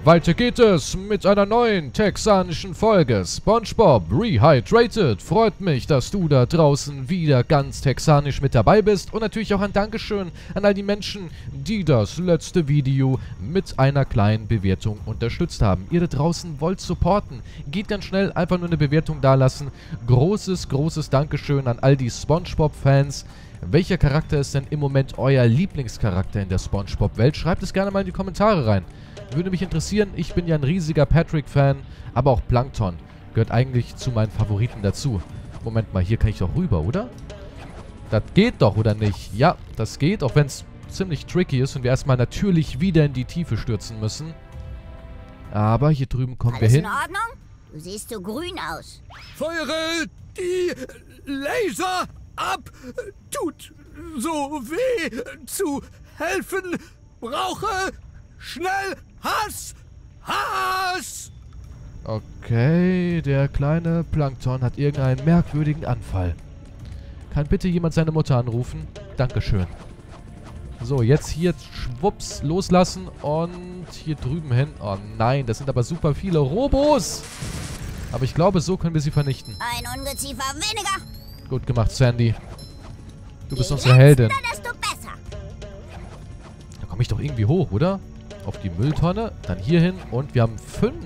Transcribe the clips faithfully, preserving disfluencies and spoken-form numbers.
Weiter geht es mit einer neuen texanischen Folge SpongeBob Rehydrated. Freut mich, dass du da draußen wieder ganz texanisch mit dabei bist. Und natürlich auch ein Dankeschön an all die Menschen, die das letzte Video mit einer kleinen Bewertung unterstützt haben. Ihr da draußen wollt supporten. Geht ganz schnell, einfach nur eine Bewertung dalassen. Großes, großes Dankeschön an all die SpongeBob-Fans. Welcher Charakter ist denn im Moment euer Lieblingscharakter in der SpongeBob-Welt? Schreibt es gerne mal in die Kommentare rein. Würde mich interessieren, ich bin ja ein riesiger Patrick-Fan, aber auch Plankton gehört eigentlich zu meinen Favoriten dazu. Moment mal, hier kann ich doch rüber, oder? Das geht doch, oder nicht? Ja, das geht, auch wenn es ziemlich tricky ist und wir erstmal natürlich wieder in die Tiefe stürzen müssen. Aber hier drüben kommen Alles wir hin. in Ordnung? Du siehst so grün aus. Feuere die Laser ab! Tut so weh! Zu helfen brauche schnell Hass! Hass! Okay, der kleine Plankton hat irgendeinen merkwürdigen Anfall. Kann bitte jemand seine Mutter anrufen? Dankeschön. So, jetzt hier schwupps loslassen und hier drüben hin. Oh nein, das sind aber super viele Robos. Aber ich glaube, so können wir sie vernichten. Ein Ungeziefer weniger. Gut gemacht, Sandy. Du bist Je unsere Heldin. letzter, desto besser. Da komme ich doch irgendwie hoch, oder? Auf die Mülltonne, dann hier hin und wir haben fünf.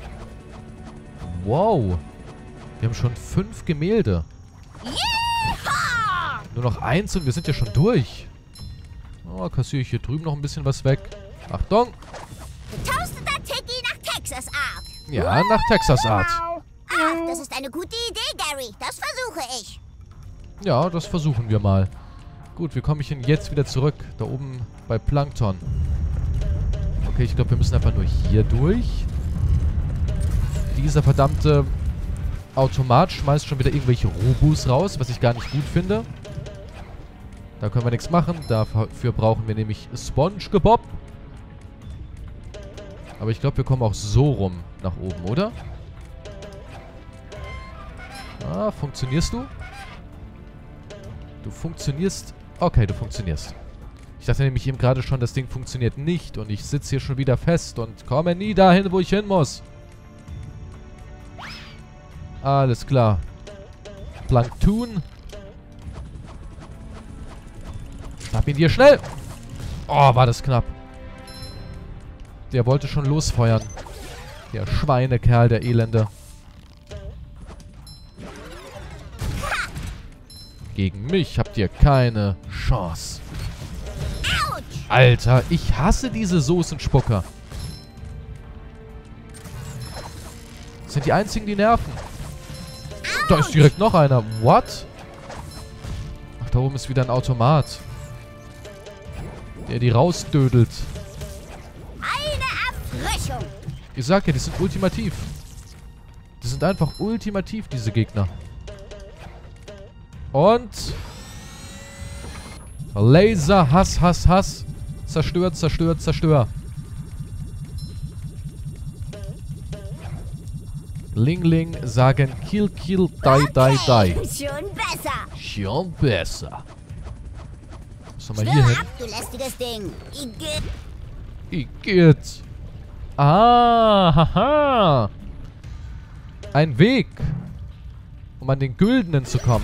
Wow. Wir haben schon fünf Gemälde. Yeehaw! Nur noch eins und wir sind ja schon durch. Oh, kassiere ich hier drüben noch ein bisschen was weg. Achtung. Getoasteter Tiki nach Texas Art. Ja, nach Texas Art. Ach, das ist eine gute Idee, Gary. Das versuche ich. Ja, das versuchen wir mal. Gut, wie komme ich denn jetzt wieder zurück? Da oben bei Plankton. Okay, ich glaube, wir müssen einfach nur hier durch. Dieser verdammte Automat schmeißt schon wieder irgendwelche Robos raus, was ich gar nicht gut finde. Da können wir nichts machen. Dafür brauchen wir nämlich SpongeBob. Aber ich glaube, wir kommen auch so rum nach oben, oder? Ah, funktionierst du? Du funktionierst... Okay, du funktionierst. Ich dachte nämlich eben gerade schon, das Ding funktioniert nicht. Und ich sitze hier schon wieder fest und komme nie dahin, wo ich hin muss. Alles klar. Plankton. Hab ihn dir schnell. Oh, war das knapp. Der wollte schon losfeuern. Der Schweinekerl, der Elende. Gegen mich habt ihr keine Chance. Alter, ich hasse diese Soßenspucker. Das sind die einzigen, die nerven. Da ist direkt noch einer. What? Ach, da oben ist wieder ein Automat. Der die rausdödelt. Eine Erfrischung. Ich sag ja, die sind ultimativ. Die sind einfach ultimativ, diese Gegner. Und... Laser, Hass, Hass, Hass. Zerstört, zerstört, zerstört. Ling Ling sagen Kill, Kill, Die, Die, Die. Schon besser. Schon besser. Was soll man Stör hier hin? ab, du lästiges Ding. Igitt. Igitt. Ah, haha. Ein Weg, um an den Güldenen zu kommen.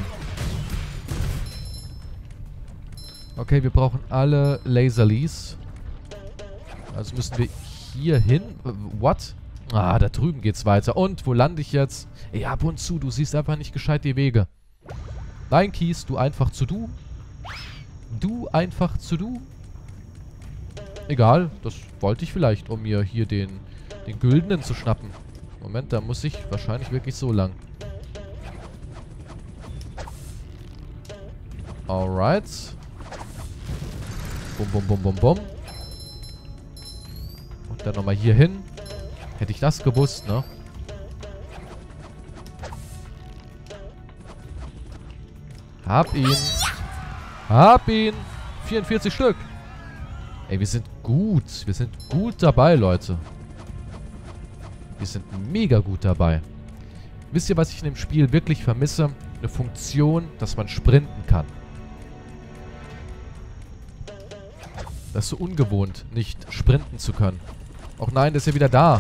Okay, wir brauchen alle Laserlies. Also müssen wir hier hin. What? Ah, da drüben geht's weiter. Und, wo lande ich jetzt? Ey, ab und zu, du siehst einfach nicht gescheit die Wege. Nein, Kies, du einfach zu du. Du einfach zu du. Egal, das wollte ich vielleicht, um mir hier den, den Güldenen zu schnappen. Moment, da muss ich wahrscheinlich wirklich so lang. Alright. Bum, bum, bum, bum, bum. Und dann nochmal hier hin. Hätte ich das gewusst, ne? Hab ihn. Hab ihn. vierundvierzig Stück. Ey, wir sind gut. Wir sind gut dabei, Leute. Wir sind mega gut dabei. Wisst ihr, was ich in dem Spiel wirklich vermisse? Eine Funktion, dass man sprinten kann. Das ist so ungewohnt, nicht sprinten zu können. Och nein, der ist ja wieder da.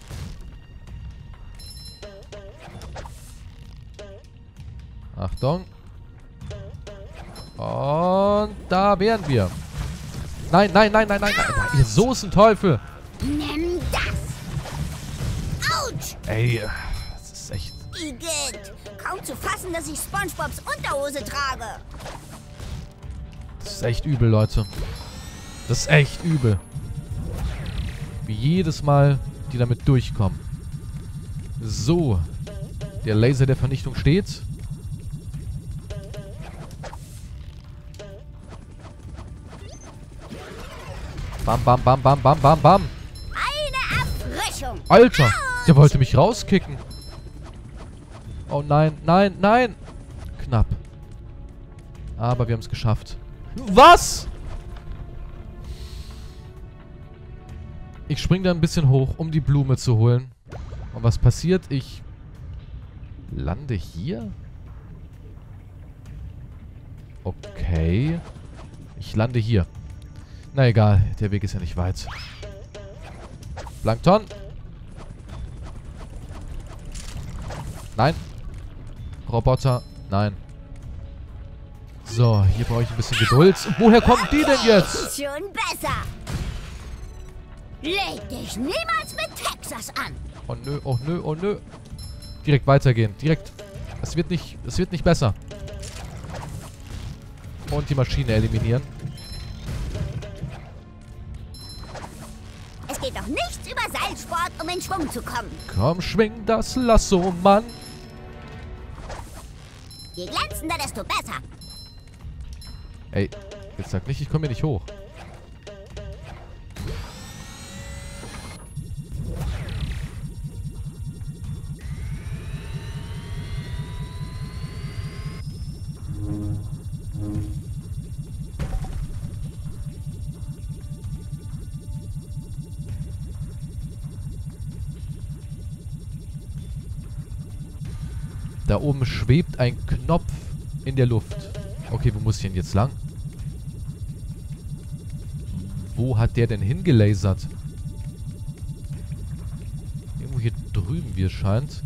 Achtung. Und da wären wir. Nein, nein, nein, nein, nein, nein. Ihr Soßenteufel. Nimm das! Autsch! Ey, das ist echt... Igitt! Kaum zu fassen, dass ich SpongeBobs Unterhose trage. Das ist echt übel, Leute. Das ist echt übel. Wie jedes Mal, die damit durchkommen. So. Der Laser der Vernichtung steht. Bam, bam, bam, bam, bam, bam, bam. Eine Erfrischung! Alter, der wollte mich rauskicken. Oh nein, nein, nein. Knapp. Aber wir haben es geschafft. Was? Ich spring da ein bisschen hoch, um die Blume zu holen. Und was passiert? Ich lande hier? Okay. Ich lande hier. Na egal, der Weg ist ja nicht weit. Plankton. Nein. Roboter. Nein. So, hier brauche ich ein bisschen Geduld. Woher kommt die denn jetzt? Schon besser! Leg dich niemals mit Texas an! Oh nö, oh nö, oh nö. Direkt weitergehen. Direkt. Es wird nicht, es wird nicht besser. Und die Maschine eliminieren. Es geht doch nichts über Seilsport, um in Schwung zu kommen. Komm, schwing das Lasso, Mann. Je glänzender, desto besser. Ey, jetzt sag nicht, ich komme hier nicht hoch. Da oben schwebt ein Knopf in der Luft. Okay, wo muss ich denn jetzt lang? Wo hat der denn hingelasert? Irgendwo hier drüben, wie es scheint.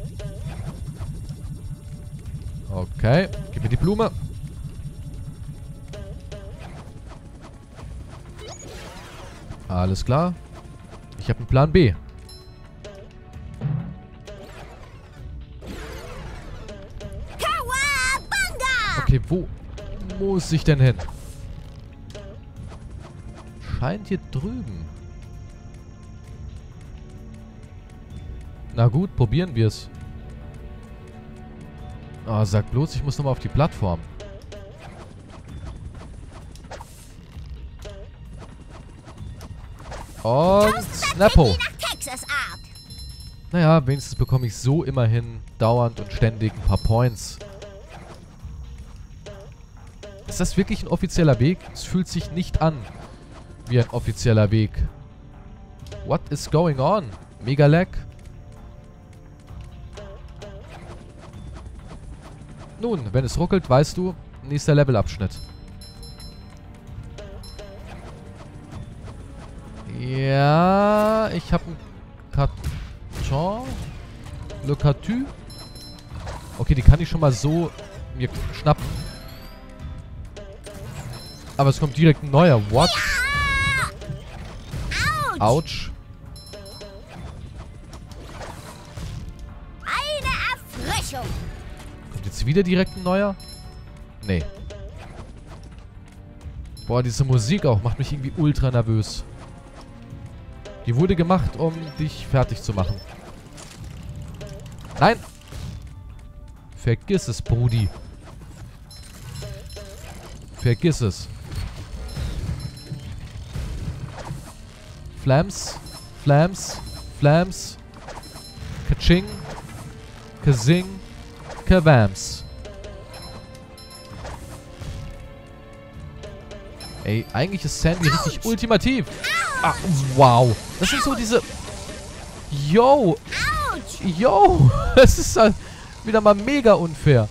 Okay, gib mir die Blume. Alles klar. Ich habe einen Plan B. Okay, wo muss ich denn hin? Scheint hier drüben. Na gut, probieren wir es. Oh, sag bloß, ich muss nochmal auf die Plattform. Und Snappo. Naja, wenigstens bekomme ich so immerhin dauernd und ständig ein paar Points. Ist das wirklich ein offizieller Weg? Es fühlt sich nicht an wie ein offizieller Weg. What is going on? Mega lag? Nun, wenn es ruckelt, weißt du, nächster Levelabschnitt. Ja, ich habe einen Karton. Le Cartu. Okay, die kann ich schon mal so mir schnappen. Aber es kommt direkt ein neuer. What? Ja! Autsch. Eine Erfrischung. Kommt jetzt wieder direkt ein neuer? Nee. Boah, diese Musik auch macht mich irgendwie ultra nervös. Die wurde gemacht, um dich fertig zu machen. Nein! Vergiss es, Brudi. Vergiss es. Flams, Flams, Flams, Kaching, Kazing, Kavams. Ey, eigentlich ist Sandy richtig Autsch. ultimativ. Ah, wow. Das sind so diese... Yo. Autsch. Yo. Das ist halt wieder mal mega unfair.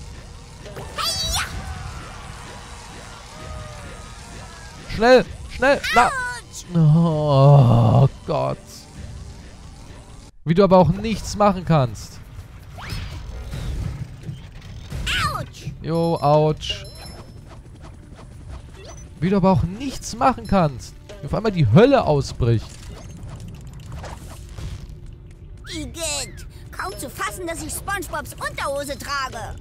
Schnell, schnell. Na. Oh Gott. Wie du aber auch nichts machen kannst. Autsch! Jo, ouch. Wie du aber auch nichts machen kannst. Wie auf einmal die Hölle ausbricht. Igitt! Kaum zu fassen, dass ich SpongeBobs Unterhose trage.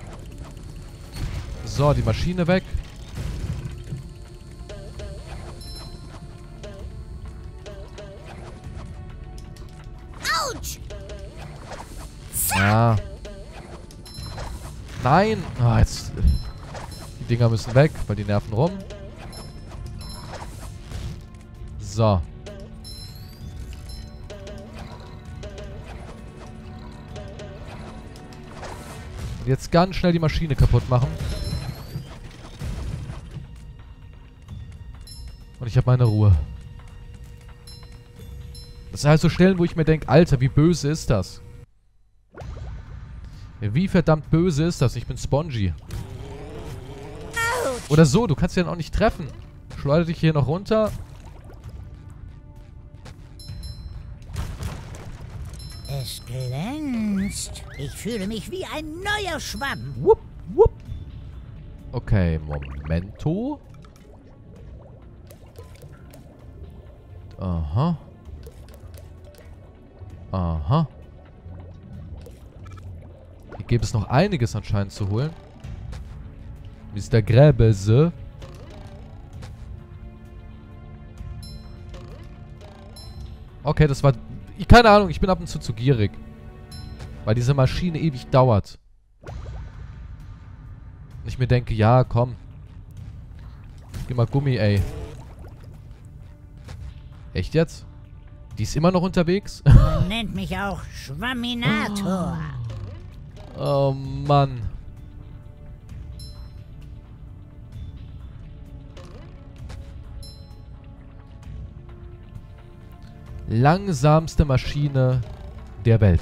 So, die Maschine weg. Autsch! Ja. Nein. Ah, jetzt. Die Dinger müssen weg, weil die nerven rum. So. Und jetzt ganz schnell die Maschine kaputt machen. Und ich habe meine Ruhe. Das sind halt so Stellen, wo ich mir denke, Alter, wie böse ist das? Wie verdammt böse ist das? Ich bin Spongy. Oder so, du kannst ja auch nicht treffen. Schleudere dich hier noch runter. Es glänzt. Ich fühle mich wie ein neuer Schwamm. Wupp, wupp. Okay, Momento. Aha. Aha. Hier gäbe es noch einiges anscheinend zu holen. Mister Gräbese. Okay, das war... Keine Ahnung, ich bin ab und zu zu gierig. Weil diese Maschine ewig dauert. Und ich mir denke, ja, komm. Gib mal Gummi, ey. Echt jetzt? Die ist immer noch unterwegs? Man nennt mich auch Schwamminator. Oh, Mann. Langsamste Maschine der Welt.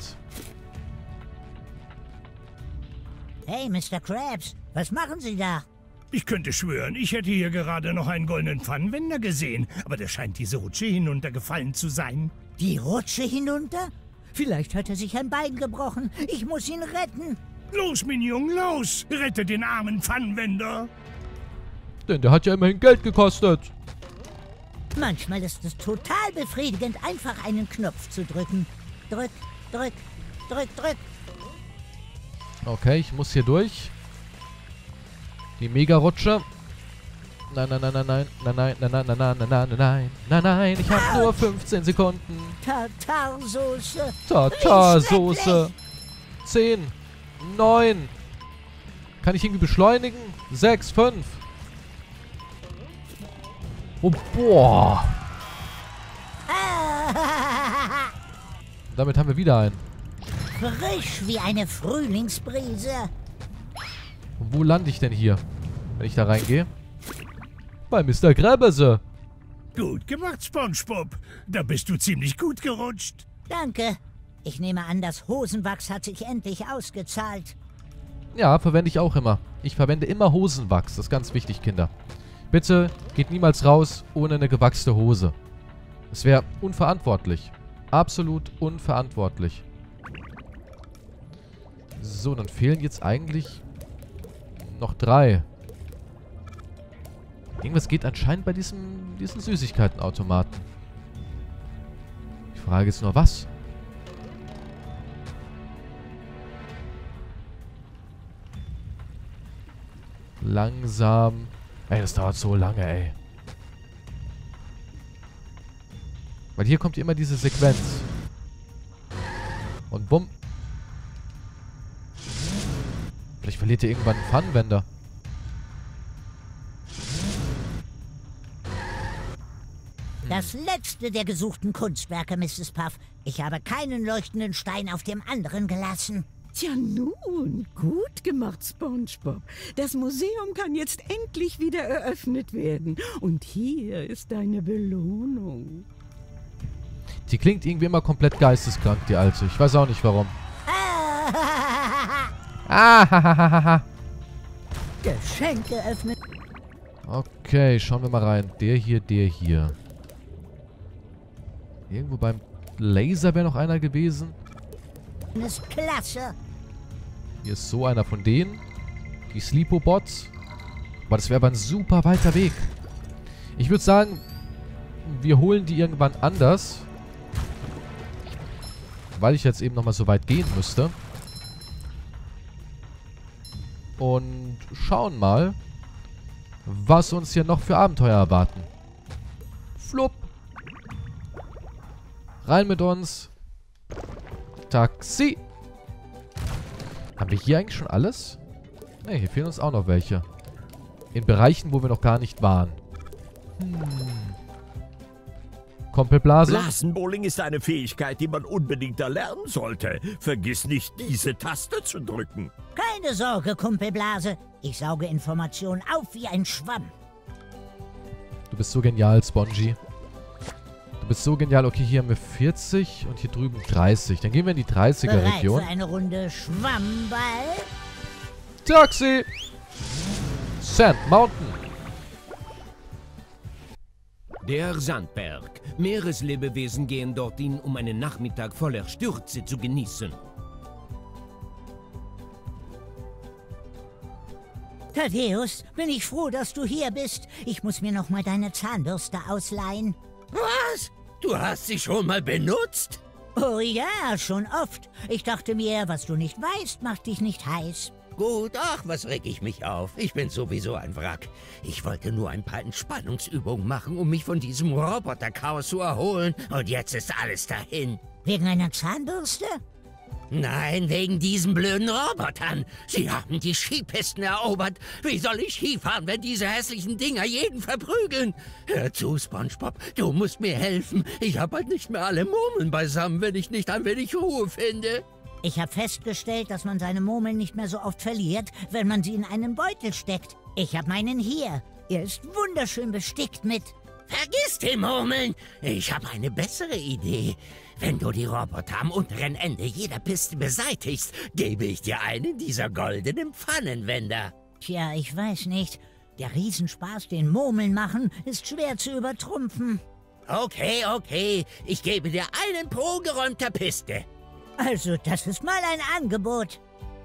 Hey, Mister Krabs, was machen Sie da? Ich könnte schwören, ich hätte hier gerade noch einen goldenen Pfannenwender gesehen, aber der scheint diese Rutsche hinuntergefallen zu sein. Die Rutsche hinunter? Vielleicht hat er sich ein Bein gebrochen. Ich muss ihn retten. Los, Minion, los! Rette den armen Pfannenwender! Denn der hat ja immerhin Geld gekostet. Manchmal ist es total befriedigend, einfach einen Knopf zu drücken. Drück, drück, drück, drück. Okay, ich muss hier durch. Die Mega-Rutsche. Nein, nein, nein, nein, nein, nein, nein, nein, nein, nein, nein, nein, nein, nein, nein, nein, ich habe nur fünfzehn Sekunden. Tartarsoße. Tartarsoße. zehn, neun. Kann ich irgendwie beschleunigen? sechs, fünf. Oh, boah. Damit haben wir wieder einen. Frisch wie eine Frühlingsbrise. Und wo lande ich denn hier, wenn ich da reingehe? Bei Mister Gräbese. Gut gemacht, SpongeBob. Da bist du ziemlich gut gerutscht. Danke. Ich nehme an, das Hosenwachs hat sich endlich ausgezahlt. Ja, verwende ich auch immer. Ich verwende immer Hosenwachs. Das ist ganz wichtig, Kinder. Bitte geht niemals raus ohne eine gewachste Hose. Es wäre unverantwortlich. Absolut unverantwortlich. So, dann fehlen jetzt eigentlich noch drei. Irgendwas geht anscheinend bei diesem, diesen Süßigkeitenautomaten. Die Frage ist nur, was? Langsam. Ey, das dauert so lange, ey. Weil hier kommt immer diese Sequenz. Und bumm. Vielleicht verliert ihr irgendwann einen Pfannenwender. Das letzte der gesuchten Kunstwerke, Misses Puff. Ich habe keinen leuchtenden Stein auf dem anderen gelassen. Tja nun, gut gemacht, SpongeBob. Das Museum kann jetzt endlich wieder eröffnet werden. Und hier ist deine Belohnung. Die klingt irgendwie immer komplett geisteskrank, die Alte. Ich weiß auch nicht warum. Ah, Geschenke öffnen. Okay, schauen wir mal rein. Der hier, der hier. Irgendwo beim Laser wäre noch einer gewesen. Das ist klasse. Hier ist so einer von denen. Die Sleepo-Bots. Aber das wäre aber ein super weiter Weg. Ich würde sagen, wir holen die irgendwann anders. Weil ich jetzt eben nochmal so weit gehen müsste. Und schauen mal, was uns hier noch für Abenteuer erwarten. Flupp. Rein mit uns. Taxi. Haben wir hier eigentlich schon alles? Ne, hier fehlen uns auch noch welche. In Bereichen, wo wir noch gar nicht waren. Hm. Kompelblase? Blasenbowling ist eine Fähigkeit, die man unbedingt erlernen sollte. Vergiss nicht, diese Taste zu drücken. Keine Sorge, Kumpelblase. Ich sauge Informationen auf wie ein Schwamm. Du bist so genial, Spongy. Du bist so genial. Okay, hier haben wir vierzig und hier drüben dreißig. Dann gehen wir in die dreißiger-Region. Bereit für eine Runde Schwammball? Taxi! Sand Mountain. Der Sandberg. Meereslebewesen gehen dorthin, um einen Nachmittag voller Stürze zu genießen. Thaddeus, bin ich froh, dass du hier bist. Ich muss mir noch mal deine Zahnbürste ausleihen. Was? Du hast sie schon mal benutzt? Oh ja, schon oft. Ich dachte mir, was du nicht weißt, macht dich nicht heiß. Gut, ach, was reg ich mich auf? Ich bin sowieso ein Wrack. Ich wollte nur ein paar Entspannungsübungen machen, um mich von diesem Roboterchaos zu erholen. Und jetzt ist alles dahin. Wegen einer Zahnbürste? Nein, wegen diesen blöden Robotern. Sie haben die Skipisten erobert. Wie soll ich Skifahren, wenn diese hässlichen Dinger jeden verprügeln? Hör zu, SpongeBob, du musst mir helfen. Ich habe halt nicht mehr alle Murmeln beisammen, wenn ich nicht ein wenig Ruhe finde. Ich habe festgestellt, dass man seine Murmeln nicht mehr so oft verliert, wenn man sie in einen Beutel steckt. Ich habe meinen hier. Er ist wunderschön bestickt mit... Vergiss die Murmeln. Ich habe eine bessere Idee. Wenn du die Roboter am unteren Ende jeder Piste beseitigst, gebe ich dir einen dieser goldenen Pfannenwender. Tja, ich weiß nicht. Der Riesenspaß, den Murmeln machen, ist schwer zu übertrumpfen. Okay, okay. Ich gebe dir einen pro geräumter Piste. Also, das ist mal ein Angebot.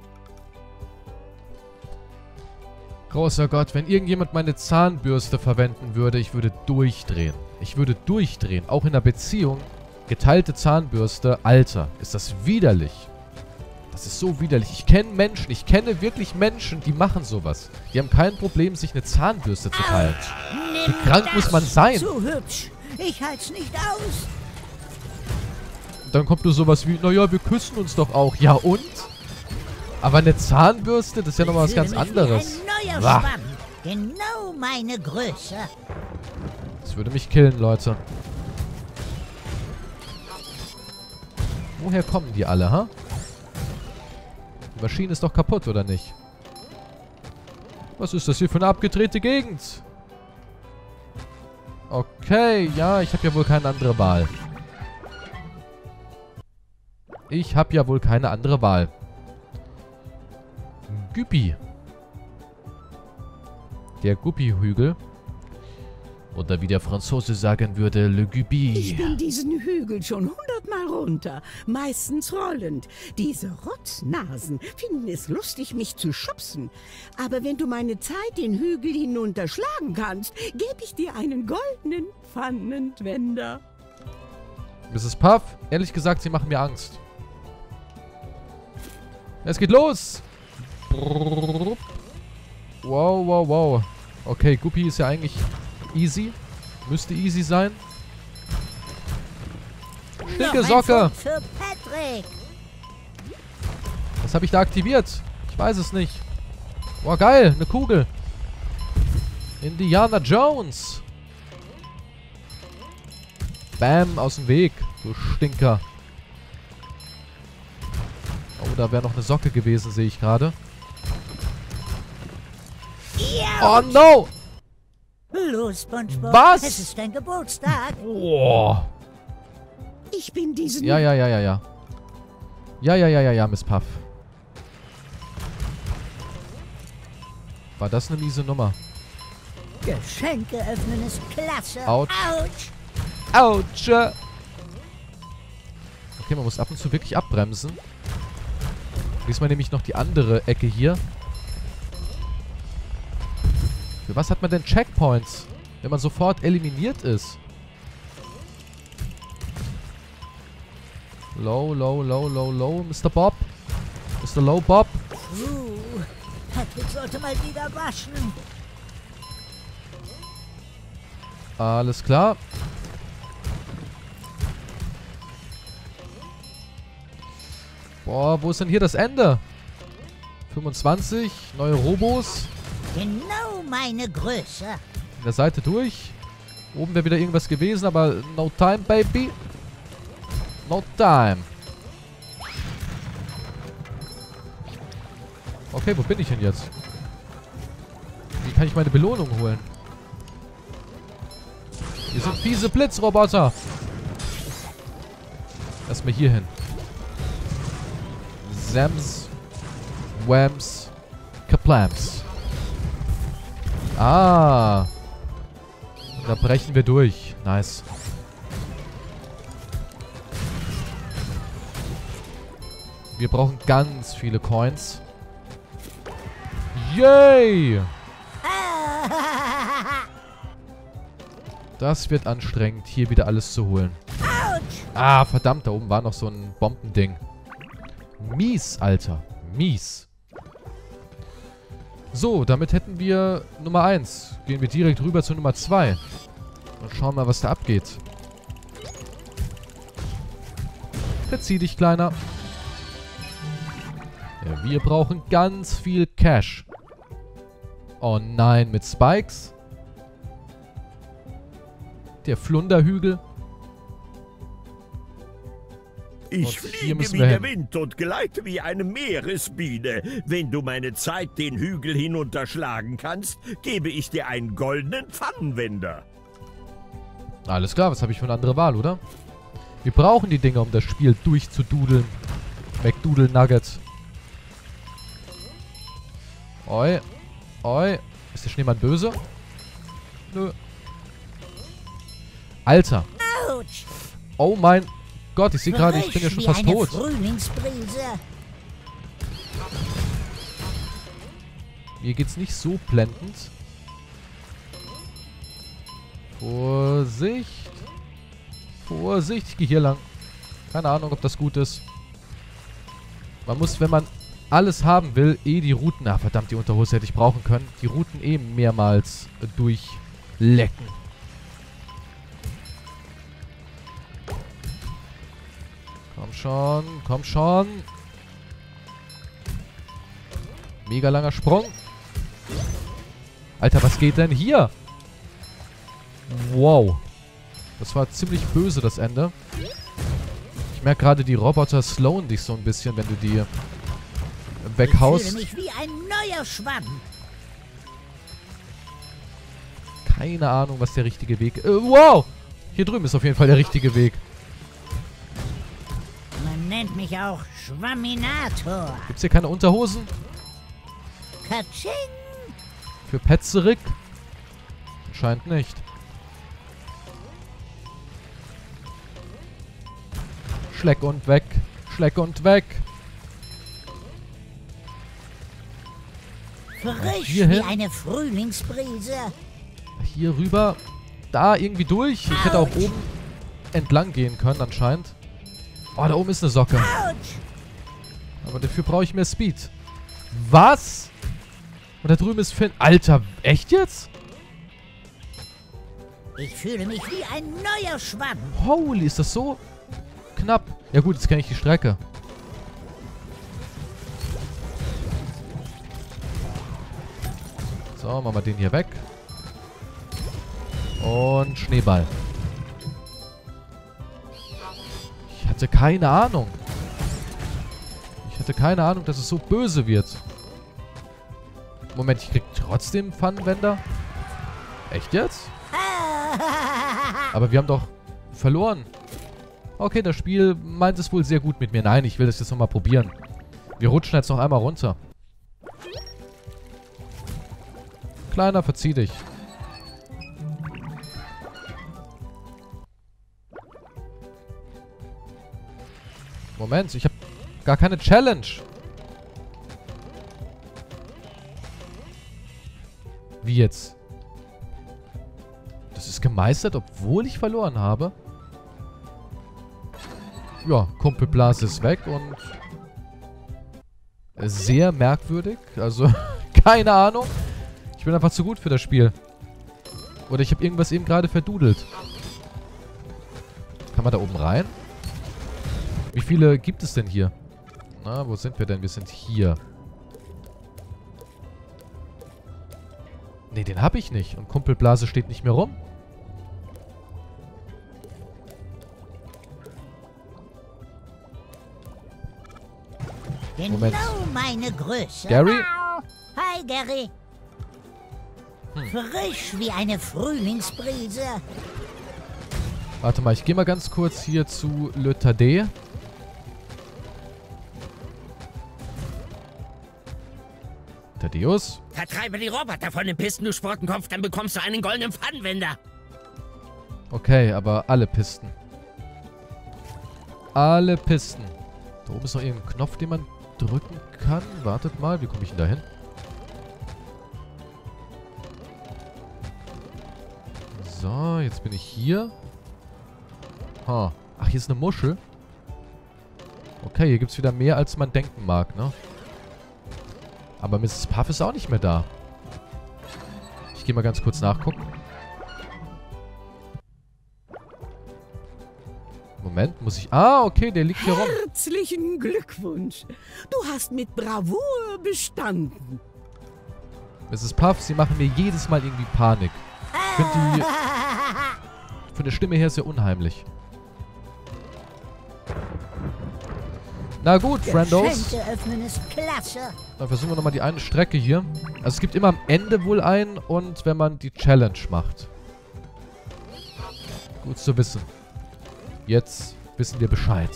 Großer Gott, wenn irgendjemand meine Zahnbürste verwenden würde, ich würde durchdrehen. Ich würde durchdrehen. Auch in einer Beziehung. Geteilte Zahnbürste. Alter, ist das widerlich. Das ist so widerlich. Ich kenne Menschen, ich kenne wirklich Menschen, die machen sowas. Die haben kein Problem, sich eine Zahnbürste zu teilen. Wie krank muss man sein? Zu hübsch. Ich halt's nicht aus. Dann kommt nur sowas wie, naja, wir küssen uns doch auch. Ja und? Aber eine Zahnbürste, das ist ja nochmal was ganz anderes. Ein neuer Schwamm. Genau meine Größe. Das würde mich killen, Leute. Woher kommen die alle, ha? Die Maschine ist doch kaputt, oder nicht? Was ist das hier für eine abgedrehte Gegend? Okay, ja, ich habe ja wohl keine andere Wahl. Ich habe ja wohl keine andere Wahl. Guppi. Der Guppi-Hügel. Oder wie der Franzose sagen würde, Le Guppi. Ich bin diesen Hügel schon hundertmal runter, meistens rollend. Diese Rotznasen finden es lustig, mich zu schubsen. Aber wenn du meine Zeit den Hügel hinunterschlagen kannst, gebe ich dir einen goldenen Pfannenwender. Misses Puff, ehrlich gesagt, sie machen mir Angst. Es geht los! Wow, wow, wow. Okay, Guppi ist ja eigentlich easy. Müsste easy sein. Stinke Socke! Für Patrick. Was habe ich da aktiviert? Ich weiß es nicht. Boah, geil. Eine Kugel. Indiana Jones. Bam, aus dem Weg. Du Stinker. Oh, da wäre noch eine Socke gewesen, sehe ich gerade. Oh no! Los, SpongeBob. Was? Es ist dein Geburtstag. Boah. Ich bin diesen... Ja, ja, ja, ja, ja. Ja, ja, ja, ja, ja, Miss Puff. War das eine miese Nummer? Geschenke öffnen ist klasse. Autsch. Autsch. Autsch. Okay, man muss ab und zu wirklich abbremsen. Diesmal nehme ich noch die andere Ecke hier. Für was hat man denn Checkpoints, wenn man sofort eliminiert ist? Low, low, low, low, low, Mister Bob. Mister Low Bob. Uh, Patrick sollte mal wieder waschen. Alles klar. Boah, wo ist denn hier das Ende? fünfundzwanzig, neue Robos. Genau meine Größe. An der Seite durch. Oben wäre wieder irgendwas gewesen, aber no time, baby. No time. Okay, wo bin ich denn jetzt? Wie kann ich meine Belohnung holen? Hier sind fiese Blitzroboter. Erstmal hier hin. Sams. Whams. Kaplams. Ah. Da brechen wir durch. Nice. Wir brauchen ganz viele Coins. Yay! Das wird anstrengend, hier wieder alles zu holen. Ah, verdammt, da oben war noch so ein Bombending. Mies, Alter. Mies. So, damit hätten wir Nummer eins. Gehen wir direkt rüber zu Nummer zwei. Und schauen mal, was da abgeht. Verzieh dich, Kleiner. Ja, wir brauchen ganz viel Cash. Oh nein, mit Spikes. Der Flunderhügel. Ich fliege wie der Wind und gleite wie eine Meeresbiene. Wenn du meine Zeit den Hügel hinunterschlagen kannst, gebe ich dir einen goldenen Pfannenwender. Alles klar, was habe ich für eine andere Wahl, oder? Wir brauchen die Dinger, um das Spiel durchzududeln. McDoodle Nugget. Oi. Oi. Ist der Schneemann böse? Nö. Alter. Autsch. Oh mein Gott, ich sehe gerade, ich bin ja schon Frisch fast wie eine tot. Frühlingsbrise. Mir geht's nicht so blendend. Vorsicht. Vorsicht, ich gehe hier lang. Keine Ahnung, ob das gut ist. Man muss, wenn man alles haben will, eh die Routen... Ah, verdammt, die Unterhose hätte ich brauchen können. Die Routen eh mehrmals äh, durchlecken. Komm schon, komm schon. Mega langer Sprung. Alter, was geht denn hier? Wow. Das war ziemlich böse, das Ende. Ich merke gerade, die Roboter slowen dich so ein bisschen, wenn du die weghaust. Ich fühle mich wie ein neuer Schwamm. Keine Ahnung, was der richtige Weg ist. Äh, wow! Hier drüben ist auf jeden Fall der richtige Weg. Man nennt mich auch Schwamminator. Gibt's hier keine Unterhosen? Katsching! Für Petzerik? Scheint nicht. Schleck und weg. Schleck und weg. Frisch Hier wie hin. eine Frühlingsbrise. Hier rüber. Da irgendwie durch. Ich hätte auch oben entlang gehen können anscheinend. Oh, da oben ist eine Socke. Autsch! Aber dafür brauche ich mehr Speed. Was? Und da drüben ist Finn. Alter, echt jetzt? Ich fühle mich wie ein neuer Schwamm. Holy, ist das so knapp? Ja gut, jetzt kenne ich die Strecke. So, machen wir den hier weg. Und Schneeball. Ich hatte keine Ahnung. Ich hatte keine Ahnung, dass es so böse wird. Moment, ich krieg trotzdem Pfannenwender? Echt jetzt? Aber wir haben doch verloren. Okay, das Spiel meint es wohl sehr gut mit mir. Nein, ich will das jetzt nochmal probieren. Wir rutschen jetzt noch einmal runter. Kleiner, verzieh dich. Moment, ich habe gar keine Challenge. Wie jetzt? Das ist gemeistert, obwohl ich verloren habe. Ja, Kumpel Blase ist weg und sehr merkwürdig. Also, keine Ahnung. Ich bin einfach zu gut für das Spiel. Oder ich habe irgendwas eben gerade verdudelt. Kann man da oben rein? Wie viele gibt es denn hier? Na, wo sind wir denn? Wir sind hier. Ne, den habe ich nicht. Und Kumpel Blase steht nicht mehr rum. Genau Moment. meine Größe. Gary? Hi, Gary. Hm. Frisch wie eine Frühlingsbrise. Warte mal, ich gehe mal ganz kurz hier zu Le Tade. Thaddeus? Vertreibe die Roboter von den Pisten, du Sportenkopf, dann bekommst du einen goldenen Pfannenwender. Okay, aber alle Pisten. Alle Pisten. Da oben ist noch irgendein Knopf, den man drücken kann. Wartet mal, wie komme ich denn da hin? So, jetzt bin ich hier. Ha. Ach, hier ist eine Muschel. Okay, hier gibt es wieder mehr, als man denken mag, ne? Aber Misses Puff ist auch nicht mehr da. Ich gehe mal ganz kurz nachgucken. Moment, muss ich... Ah, okay, der liegt hier rum. Herzlichen Glückwunsch. Du hast mit Bravour bestanden. Misses Puff, sie machen mir jedes Mal irgendwie Panik. Ich finde die... Von der Stimme her sehr unheimlich. Na gut, Friendos. Geschenke öffnen ist klasse. Dann versuchen wir nochmal die eine Strecke hier. Also es gibt immer am Ende wohl einen und wenn man die Challenge macht. Gut zu wissen. Jetzt wissen wir Bescheid.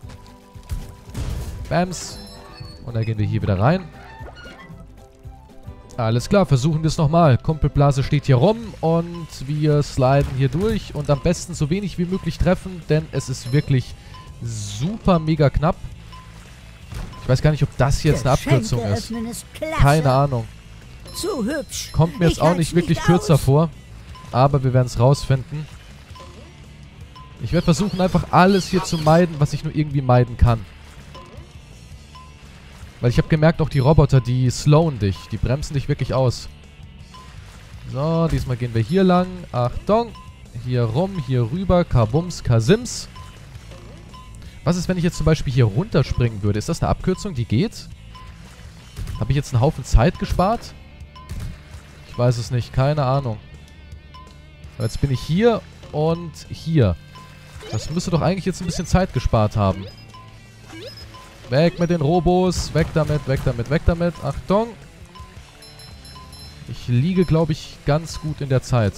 Bams. Und dann gehen wir hier wieder rein. Alles klar, versuchen wir es nochmal. Kumpel Blase steht hier rum und wir sliden hier durch und am besten so wenig wie möglich treffen, denn es ist wirklich super mega knapp. Ich weiß gar nicht, ob das jetzt eine Abkürzung ist. Keine Ahnung. Zu hübsch. Kommt mir jetzt Ich auch halt's nicht wirklich nicht kürzer aus. vor. Aber wir werden es rausfinden. Ich werde versuchen, einfach alles hier zu meiden, was ich nur irgendwie meiden kann. Weil ich habe gemerkt, auch die Roboter, die slowen dich. Die bremsen dich wirklich aus. So, diesmal gehen wir hier lang. Achtung. Hier rum, hier rüber. Kabums, Kasims. Was ist, wenn ich jetzt zum Beispiel hier runterspringen würde? Ist das eine Abkürzung, die geht? Habe ich jetzt einen Haufen Zeit gespart? Ich weiß es nicht, keine Ahnung. Aber jetzt bin ich hier und hier. Das müsste doch eigentlich jetzt ein bisschen Zeit gespart haben. Weg mit den Robos. Weg damit, weg damit, weg damit. Achtung. Ich liege, glaube ich, ganz gut in der Zeit.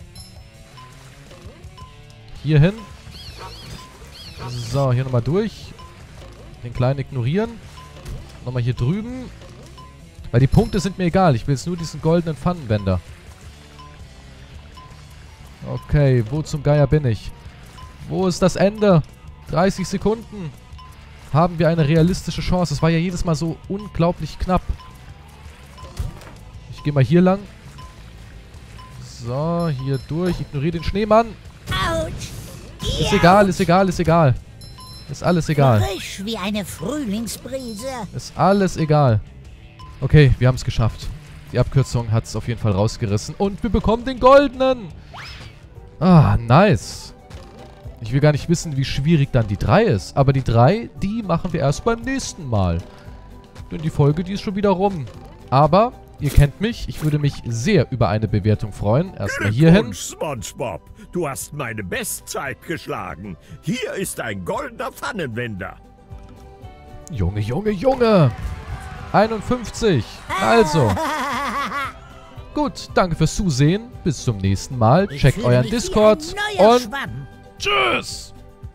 Hier hin. So, hier nochmal durch. Den kleinen ignorieren. Nochmal hier drüben. Weil die Punkte sind mir egal. Ich will jetzt nur diesen goldenen Pfannenwender. Okay, wo zum Geier bin ich? Wo ist das Ende? dreißig Sekunden. Haben wir eine realistische Chance. Es war ja jedes Mal so unglaublich knapp. Ich gehe mal hier lang. So, hier durch. Ignoriere den Schneemann. Autsch. Ist egal, ist egal, ist egal. Ist alles egal. Frisch wie eine Frühlingsbrise. Ist alles egal. Okay, wir haben es geschafft. Die Abkürzung hat es auf jeden Fall rausgerissen. Und wir bekommen den goldenen. Ah, nice. Ich will gar nicht wissen, wie schwierig dann die drei ist. Aber die drei, die machen wir erst beim nächsten Mal. Denn die Folge, die ist schon wieder rum. Aber, ihr kennt mich. Ich würde mich sehr über eine Bewertung freuen. Erstmal hier hin. SpongeBob, du hast meine Bestzeit geschlagen. Hier ist ein goldener Pfannenwender. Junge, Junge, Junge. einundfünfzig. Also. Gut, danke fürs Zusehen. Bis zum nächsten Mal. Checkt euren Discord. Und tschüss.